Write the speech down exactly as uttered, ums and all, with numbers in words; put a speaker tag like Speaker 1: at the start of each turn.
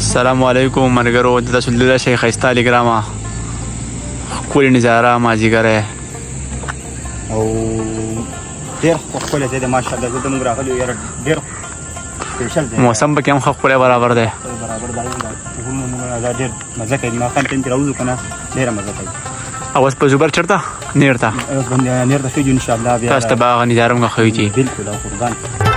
Speaker 1: السلام علیکم مرګرو د تاسو لیدل شي ښایسته علیګرامه ښکلې نظاره مازدیګری
Speaker 2: او ډېر ښکلی ځای دی ماشاءالله زه زموږ راغلي یو یاره ډېر سپیشل دی
Speaker 1: موسم پکې هم ښه ښکلی برابر دی
Speaker 2: برابر دا دا ډېر مزه کوي ماښام ټایم کې راوځو که نه ډېره مزه کوي
Speaker 1: او اوس په زوبر چېرته نیر ته
Speaker 2: نیر ته ښه جو انشاءالله بیا
Speaker 1: تاسو ته به هغه نظاره هم ښیو چې
Speaker 2: بلکل او قربان